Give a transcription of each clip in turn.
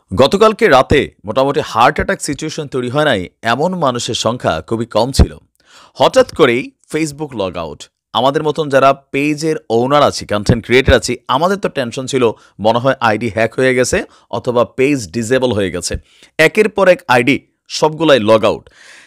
গতকালকে রাতে মোটামুটি হার্ট অ্যাটাক সিচুয়েশন তৈরি হয় নাই এমন মানুষের সংখ্যা খুবই কম ছিল। হঠাৎ করেই ফেসবুক লগ আউট। আমাদের মতন যারা পেজের ওনার আছি, কন্টেন্ট ক্রিয়েটর আছি, আমাদের তো টেনশন ছিল মনে হয় আইডি হ্যাক হয়ে গেছে অথবা পেজ ডিসেবল হয়ে গেছে। একের পর এক আইডি সবগুলাই লগ আউট।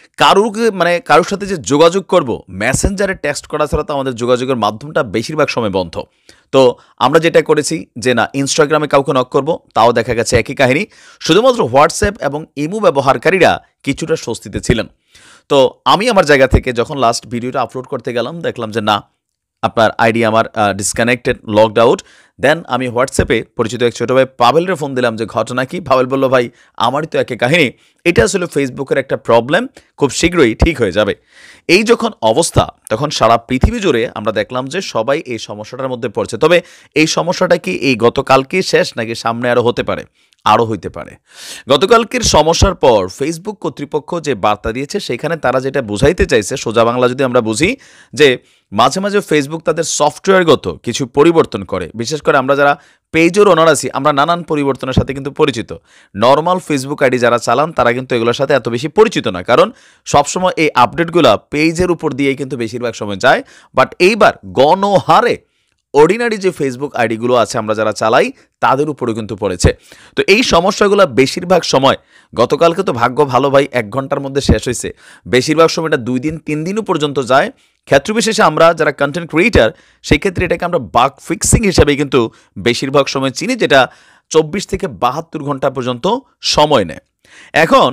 কারোর সাথে যে যোগাযোগ করব, মেসেঞ্জারে টেক্সট করা ছাড়া তো আমাদের যোগাযোগের মাধ্যমটা বেশিরভাগ সময় বন্ধ। তো আমরা যেটা করেছি যে না, ইনস্টাগ্রামে কাউকে নক করব, তাও দেখা গেছে একই কাহিনী। শুধুমাত্র হোয়াটসঅ্যাপ এবং ইমো ব্যবহারকারীরা কিছুটা স্বস্তিতে ছিলেন। তো আমি আমার জায়গা থেকে যখন লাস্ট ভিডিওটা আপলোড করতে গেলাম, দেখলাম যে না, আপনার আইডি আমার ডিসকানেক্টেড, লগড আউট। দেন আমি হোয়াটসঅ্যাপে পরিচিত এক ছোটো ভাই পাভেলের ফোন দিলাম যে ঘটনা কি। পাভেল বলল, ভাই আমারই তো একই কাহিনী, এটা আসলে ফেসবুকের একটা প্রবলেম, খুব শীঘ্রই ঠিক হয়ে যাবে। এই যখন অবস্থা, তখন সারা পৃথিবী জুড়ে আমরা দেখলাম যে সবাই এই সমস্যাটার মধ্যে পড়ছে। তবে এই সমস্যাটা কি এই গতকালকে শেষ, নাকি সামনে আরও হতে পারে? আরও হইতে পারে। গতকালকের সমস্যার পর ফেসবুক কর্তৃপক্ষ যে বার্তা দিয়েছে, সেখানে তারা যেটা বুঝাইতে চাইছে, সোজা বাংলা যদি আমরা বুঝি, যে মাঝে মাঝে ফেসবুক তাদের সফটওয়্যারগত কিছু পরিবর্তন করে। বিশেষ করে আমরা যারা পেজের ওনার আছি, আমরা নানান পরিবর্তনের সাথে কিন্তু পরিচিত। নর্মাল ফেসবুক আইডি যারা চালান তারা কিন্তু এগুলোর সাথে এত বেশি পরিচিত না, কারণ সবসময় এই আপডেটগুলো পেজের উপর দিয়েই কিন্তু বেশিরভাগ সময় যায়। বাট এইবার গণহারে অর্ডিনারি যে ফেসবুক আইডিগুলো আছে আমরা যারা চালাই, তাদের উপরেও কিন্তু পড়েছে। তো এই সমস্যাগুলো বেশিরভাগ সময়, গতকালকে তো ভাগ্য ভালো ভাই 1 ঘন্টার মধ্যে শেষ হয়েছে, বেশিরভাগ সময় এটা 2 দিন 3 দিনও পর্যন্ত যায়। ক্ষেত্রবিশেষে আমরা যারা কন্টেন্ট ক্রিয়েটার, সেই ক্ষেত্রে এটাকে আমরা বাগ ফিক্সিং হিসেবে কিন্তু বেশিরভাগ সময় চিনি, যেটা 24 থেকে 72 ঘন্টা পর্যন্ত সময় নেয়। এখন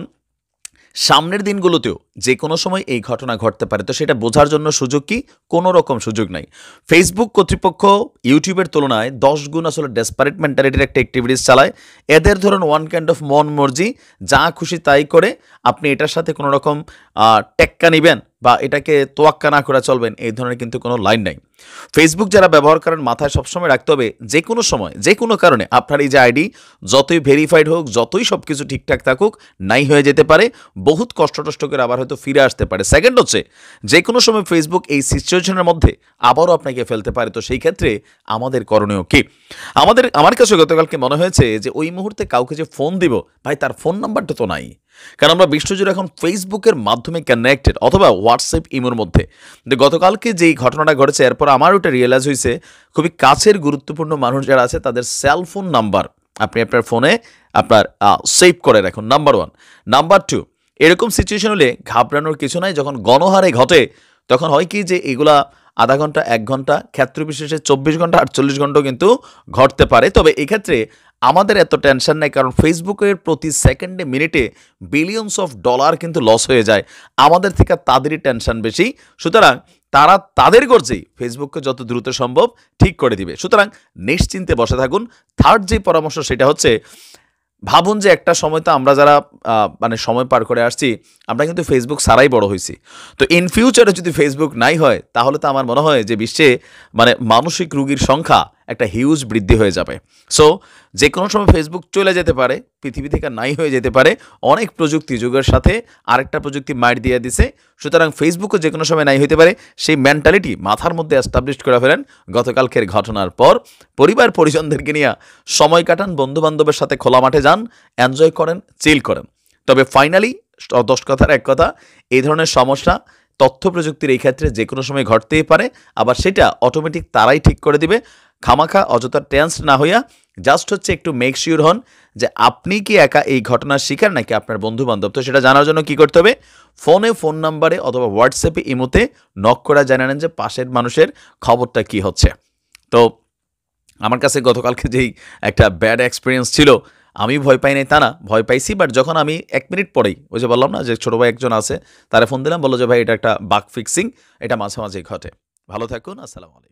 সামনের দিনগুলোতেও যে কোনো সময় এই ঘটনা ঘটতে পারে। তো সেটা বোঝার জন্য সুযোগ কি? কোনো রকম সুযোগ নাই। ফেসবুক কর্তৃপক্ষ ইউটিউবের তুলনায় 10 গুণ আসলে ডেসপারেট মেন্টালিটির একটা অ্যাক্টিভিটিস চালায়। এদের ধরুন ওয়ান কাইন্ড অফ মন মর্জি, যা খুশি তাই করে। আপনি এটার সাথে কোনো রকম টেক্কা নেবেন বা এটাকে তোয়াক্কা না করে চলবেন, এই ধরনের কিন্তু কোনো লাইন নাই। ফেসবুক যারা ব্যবহার করেন, মাথায় সবসময় রাখতে হবে, যে কোনো সময় যে কোনো কারণে আপনার এই যে আইডি যতই ভেরিফাইড হোক, যতই সব কিছু ঠিকঠাক থাকুক, নাই হয়ে যেতে পারে, বহুত কষ্ট করে আবার হয়তো ফিরে আসতে পারে। সেকেন্ড হচ্ছে, যে কোনো সময় ফেসবুক এই সিচুয়েশনের মধ্যে আবারও আপনাকে ফেলতে পারে। তো সেই ক্ষেত্রে আমাদের করণীয় কি? আমার কাছে গতকালকে মনে হয়েছে যে ওই মুহূর্তে কাউকে যে ফোন দিব, ভাই তার ফোন নাম্বারটা তো নাই। কারণ আমরা বিশ্বজুড়ে এখন ফেসবুকের মাধ্যমে কানেক্টেড, অথবা হোয়াটসঅ্যাপ ইমোর মধ্যে। গতকালকে যেই ঘটনাটা ঘটেছে, এরপর আমার ওটা রিয়েলাইজ হয়েছে, খুবই কাছের গুরুত্বপূর্ণ মানুষ যারা আছে, তাদের সেলফোন নাম্বার আপনি আপনার ফোনে আপনার সেভ করে রাখুন, নাম্বার 1। নাম্বার 2, এরকম সিচুয়েশন হলে ঘাবড়ানোর কিছু নাই। যখন গণহারে ঘটে, তখন হয় কি যে এগুলা আধা ঘন্টা, 1 ঘন্টা, ক্ষেত্রবিশেষে 24 ঘন্টা, 48 ঘন্টাও কিন্তু ঘটতে পারে। তবে এক্ষেত্রে আমাদের এত টেনশন নেই, কারণ ফেসবুকের প্রতি সেকেন্ডে মিনিটে বিলিয়নস অফ ডলার কিন্তু লস হয়ে যায়। আমাদের থেকে তাদেরই টেনশন বেশি। সুতরাং তারা তাদের গর্জেই ফেসবুককে যত দ্রুত সম্ভব ঠিক করে দিবে। সুতরাং নিশ্চিন্তে বসে থাকুন। থার্ড যে পরামর্শ, সেটা হচ্ছে, ভাবুন যে একটা সময় তো আমরা যারা সময় পার করে আসছি, আমরা কিন্তু ফেসবুক ছাড়াই বড় হয়েছি। তো ইন ফিউচারে যদি ফেসবুক নাই হয়, তাহলে তো আমার মনে হয় যে বিশ্বে মানসিক রোগীর সংখ্যা একটা হিউজ বৃদ্ধি হয়ে যাবে। সো যে কোনো সময় ফেসবুক চলে যেতে পারে, পৃথিবী থেকে নাই হয়ে যেতে পারে। অনেক প্রযুক্তি যুগের সাথে আরেকটা প্রযুক্তি মাইর দিয়ে দিছে। সুতরাং ফেসবুকও যে কোনো সময় নাই হইতে পারে, সেই মেন্টালিটি মাথার মধ্যে এস্টাবলিশ করে ফেলেন। গতকালকের ঘটনার পর পরিবার পরিজনদেরকে নিয়ে সময় কাটান, বন্ধুবান্ধবের সাথে খোলা মাঠে যান, এনজয় করেন, চিল করেন। তবে ফাইনালি 10 কথার 1 কথা, এই ধরনের সমস্যা তথ্য প্রযুক্তির এই ক্ষেত্রে যে কোনো সময় ঘটতেই পারে, আবার সেটা অটোমেটিক তারাই ঠিক করে দিবে। খামাখা অযথা টেন্স না হইয়া জাস্ট হচ্ছে একটু মেক শিওর হন যে আপনি কি একা এই ঘটনার শিকার, নাকি আপনার বন্ধু বান্ধব। তো সেটা জানার জন্য কি করতে হবে? ফোন নাম্বারে অথবা হোয়াটসঅ্যাপে ইমোতে নক করে জানালেন যে পাশের মানুষের খবরটা কি হচ্ছে। তো আমার কাছে গতকালকে যেই একটা ব্যাড এক্সপিরিয়েন্স ছিল, আমি ভয় পাই নাই তা না, ভয় পাইছি। বাট যখন আমি 1 মিনিট পরেই, ওই যে বললাম না যে ছোটো ভাই একজন আছে, তারা ফোন দিলাম, বললো যে ভাই এটা একটা বাগ ফিক্সিং, এটা মাঝে মাঝেই ঘটে। ভালো থাকুন, আসসালামু আলাইকুম।